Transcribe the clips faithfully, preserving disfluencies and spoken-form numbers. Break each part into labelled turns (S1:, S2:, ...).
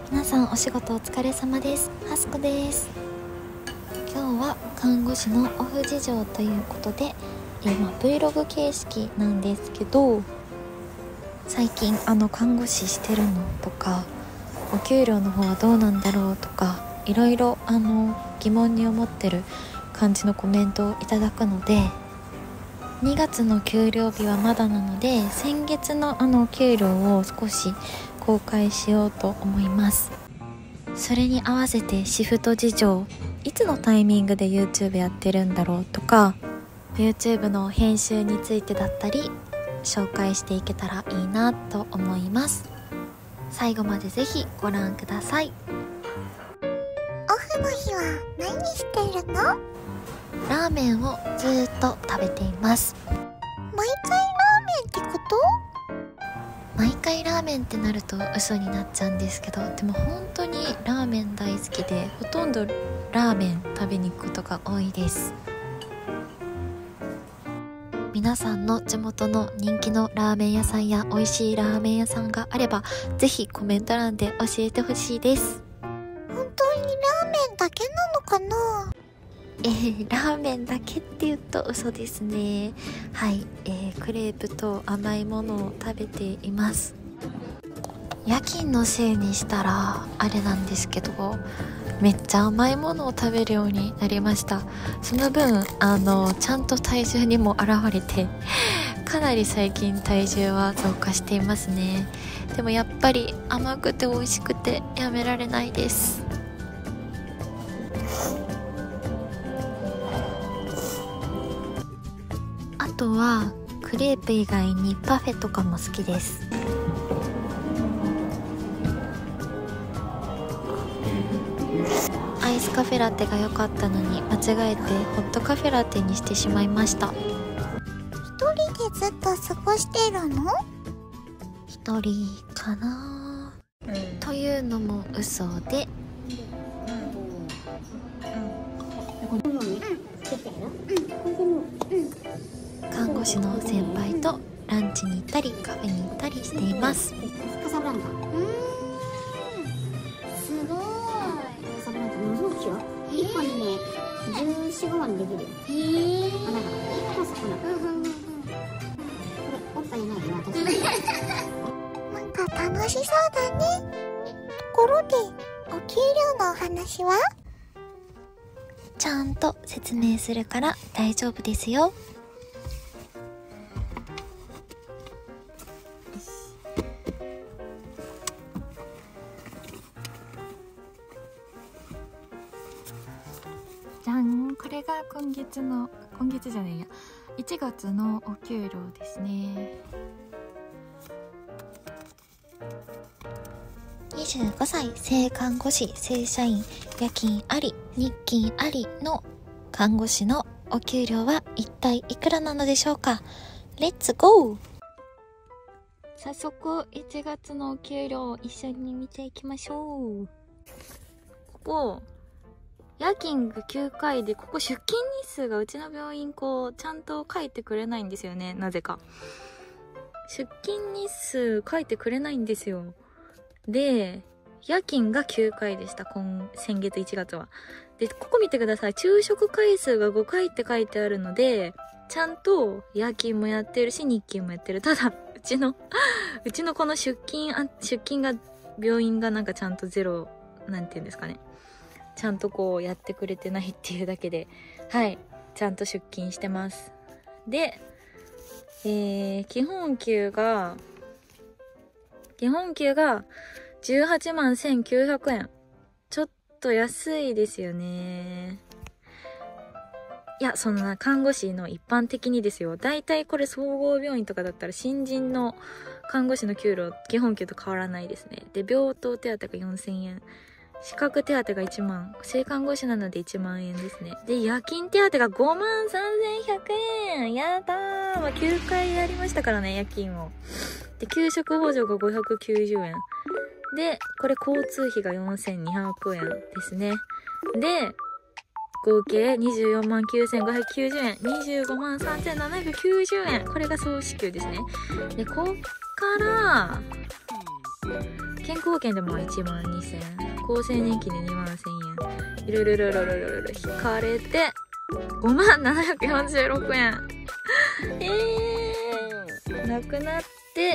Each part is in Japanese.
S1: 皆さんお仕事お疲れ様です。はすこです。今日は看護師のオフ事情ということで、えーまあ、Vlog 形式なんですけど、最近あの看護師してるのとか、お給料の方はどうなんだろうとか、いろいろあの疑問に思ってる感じのコメントをいただくので、にがつの給料日はまだなので、先月のあの給料を少し公開しようと思います。それに合わせてシフト事情、いつのタイミングで YouTube やってるんだろうとか、 YouTube の編集についてだったり紹介していけたらいいなと思います。最後までぜひご覧ください。
S2: オフの日は何してるの？
S1: ラーメンをずーっと食べています。
S2: 毎回ラーメンってこと？
S1: 毎回ラーメンってなると嘘になっちゃうんですけど、でも本当にラーメン大好きで、ほとんどラーメン食べに行くことが多いです。皆さんの地元の人気のラーメン屋さんや美味しいラーメン屋さんがあれば、ぜひコメント欄で教えてほしいです。
S2: 本当にラーメンだけなのかな？
S1: えー、ラーメンだけって言うと嘘ですね。はい、えー、クレープと甘いものを食べています。夜勤のせいにしたらあれなんですけど、めっちゃ甘いものを食べるようになりました。その分あのちゃんと体重にも現れて、かなり最近体重は増加していますね。でもやっぱり甘くて美味しくてやめられないです。あとはクレープ以外にパフェとかも好きです。アイスカフェラテが良かったのに間違えてホットカフェラテにしてしまいました。
S2: 一人でずっと過ごしてるの？
S1: 一人かな、うん、というのも嘘で、看護師の先輩とランチに行ったりカフェに行ったりしています。
S2: カサブランカ。うーん、すごい。カサブランカもそうですよ。一本にね、じゅうよん、じゅうごまんできるよ。へぇー。あ、だから、今さ、ほら。うんうんうんうん。これ、おっぱいじゃないよ、私。なんか楽しそうだね。ところで、お給料のお話は？
S1: ちゃんと説明するから大丈夫ですよ。
S3: じゃん、これが今月の今月じゃないやいちがつのお給料ですね。
S1: にじゅうごさい正看護師正社員夜勤あり日勤ありの看護師のお給料は一体いくらなのでしょうか。レッツゴー。早速いちがつのお給料を一緒に見ていきましょう。ここ夜勤がきゅうかいで、ここ出勤日数がうちの病院こうちゃんと書いてくれないんですよね。なぜか出勤日数書いてくれないんですよ。で夜勤がきゅうかいでした。今先月いちがつは。でここ見てください。昼食回数がごかいって書いてあるので、ちゃんと夜勤もやってるし日勤もやってる。ただうちのうちのこの出勤あ出勤が病院がなんかちゃんとゼロ、なんていうんですかね、ちゃんとこうやってくれてないっていうだけで、はい、ちゃんと出勤してます。で、えー、基本給が、基本給がじゅうはちまんせんきゅうひゃくえん。ちょっと安いですよね。いや、そんな看護師の一般的にですよ。だいたいこれ総合病院とかだったら新人の看護師の給料、基本給と変わらないですね。で、病棟手当がよんせんえん。資格手当がいちまん。正看護師なのでいちまんえんですね。で、夜勤手当がごまんさんぜんひゃくえん。やだー。まあ、きゅうかいやりましたからね、夜勤を。で、給食補助がごひゃくきゅうじゅうえん。で、これ交通費がよんせんにひゃくえんですね。で、合計にじゅうよんまんきゅうせんごひゃくきゅうじゅうえん。にじゅうごまんさんぜんななひゃくきゅうじゅうえん。これが総支給ですね。で、こっから、
S3: 健康保険でもいちまんにせんえん、厚生年金でにまんせんえん、いろいろいろいろいろいろ引かれてごまんななひゃくよんじゅうろくえんえー、なくなって、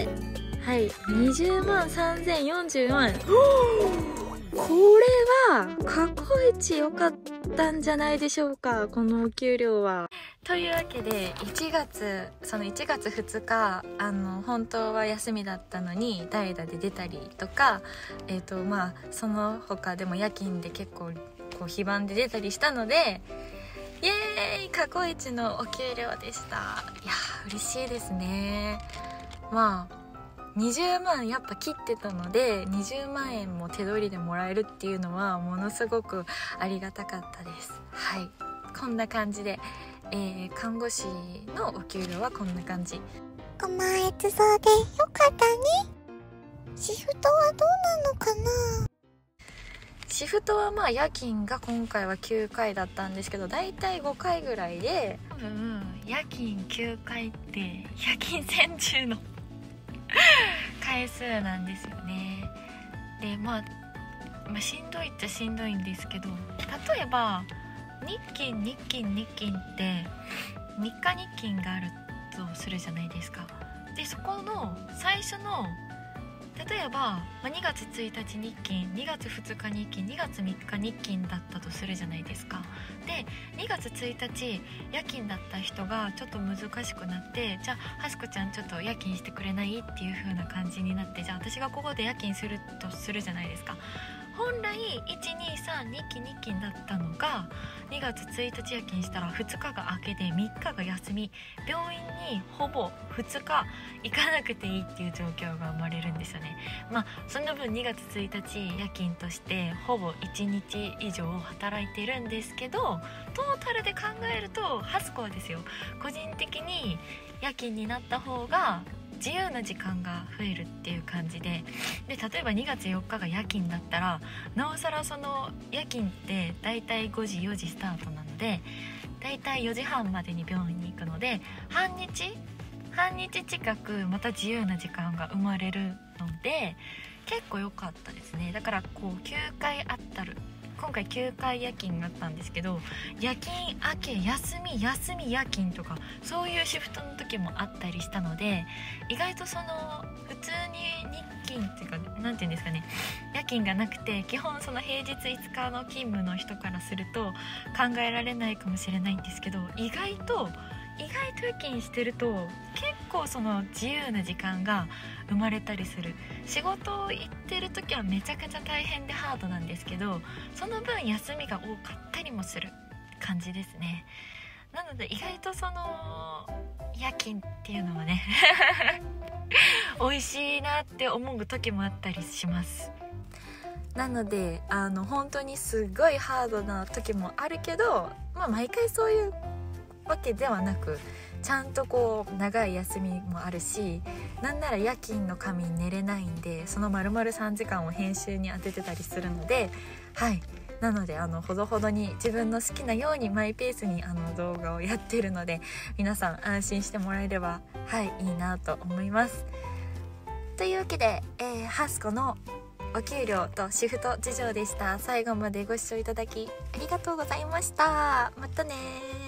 S3: はい、にじゅうまんさんぜんよんじゅうよんえんこれは過去一良かったんじゃないでしょうか、このお給料は。というわけでいちがつそのいちがつふつかあの本当は休みだったのに代打で出たりとか、えーとまあその他でも夜勤で結構こう非番で出たりしたので、イエーイ過去一のお給料でした。いやー嬉しいですね。まあにじゅうまんやっぱ切ってたのでにじゅうまんえんも手取りでもらえるっていうのはものすごくありがたかったです。はい、こんな感じで、えー、看護師のお給料はこんな感じ。
S1: ごまんえつそうでよかったね。シフトはどうなのかな。
S3: シフトはまあ夜勤が今回はきゅうかいだったんですけど、だいたいごかいぐらいで、多分夜勤きゅうかいって夜勤専従の回数なんですよね。で、まあ、まあしんどいっちゃしんどいんですけど、例えば日勤日勤日勤ってみっか日勤があるとするじゃないですか。でそこの最初の例えば、まあ、にがつついたち日勤、にがつふつか日勤、にがつみっか日勤だったとするじゃないですか。でにがつついたち夜勤だった人がちょっと難しくなって、じゃあはすこちゃんちょっと夜勤してくれないっていう風な感じになって、じゃあ私がここで夜勤するとするじゃないですか。本来いちにさんにき日勤だったのがにがつついたち夜勤したらふつかが明けでみっかが休み、病院にほぼふつか行かなくていいっていう状況が生まれるんですよね。まあその分にがつついたち夜勤としてほぼいちにち以上働いてるんですけど、トータルで考えるとハスコはですよ、個人的に夜勤になった方が自由な時間が増えるっていう感じで、で例えばにがつよっかが夜勤だったらなおさらその夜勤ってだいたいごじよじスタートなので、だいたいよじはんまでに病院に行くので半日半日近くまた自由な時間が生まれるので結構良かったですね。だからこうきゅうかいあったる今回きゅうかい夜勤があったんですけど、夜勤明け休み休み夜勤とかそういうシフトの時もあったりしたので、意外とその普通に日勤っていうかなんていうんですかね、夜勤がなくて基本その平日いつかの勤務の人からすると考えられないかもしれないんですけど、意外と意外と夜勤してると結構その自由な時間が生まれたりする。仕事を行ってる時はめちゃくちゃ大変でハードなんですけど、その分休みが多かったりもする感じですね。なので意外とその夜勤っていうのはね美味しいなって思う時もあったりします。なのであの本当にすごいハードな時もあるけど、まあ毎回そういうわけではなく、ちゃんとこう長い休みもあるし、なんなら夜勤の仮眠寝れないんでその丸々さんじかんを編集に当ててたりするので、はい、なのであのほどほどに自分の好きなようにマイペースにあの動画をやってるので、皆さん安心してもらえればはいいいなと思います。というわけで、えー、ハスコのお給料とシフト事情でした。最後までご視聴いただきありがとうございました。またね。